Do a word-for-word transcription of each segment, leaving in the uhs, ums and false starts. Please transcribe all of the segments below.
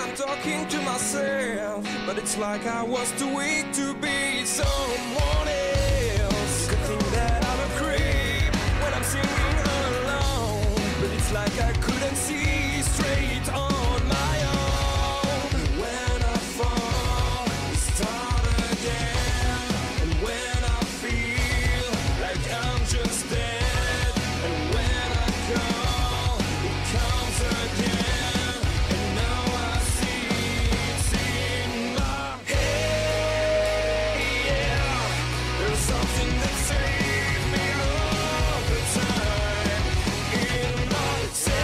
I'm talking to myself, but it's like I was too weak to be someone else. You could think that I'm a creep when I'm singing alone, but it's like I couldn't see straight on my own. When I fall, I start again, and when I feel like I'm just dead, and when I call, it comes again, and now I see it's in my head. Yeah, there's something that saves me all the time in my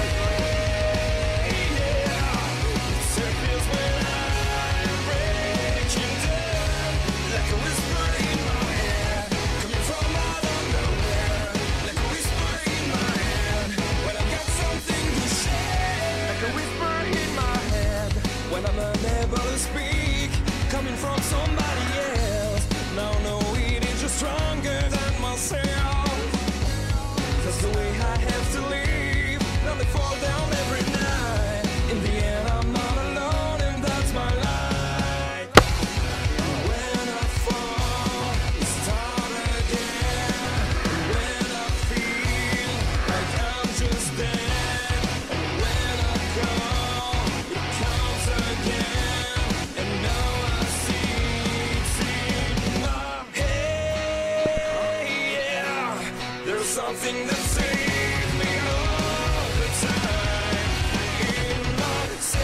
head. Yeah, it circles when I'm breaking down, like a whisper in my head, coming from out of nowhere, like a whisper in my head, when I've got something to share, like a whisper in my head, when I'm unable to speak, coming from somebody else. Now knowing it's just stronger than myself. That's the way I have to live. Now they fall down every night. In the end, I'm not alone, and that's my life. When I fall, I start again. And when I feel like I'm just dead, and when I call, it comes again. And now I see it's in my head. Yeah, there's something that saves me all the time in my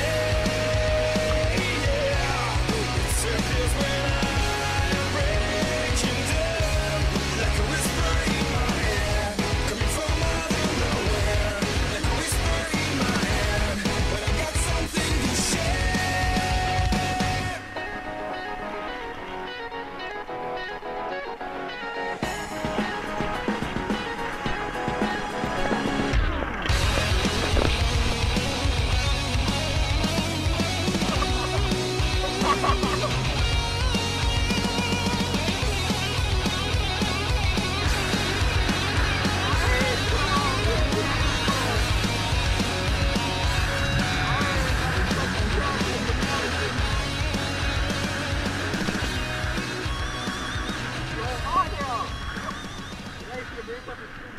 head. Yeah, it circles when I'm breaking down, like a whisper in my head, coming from out of nowhere, like a whisper in my head, when I've got something to share. Ja, ich bin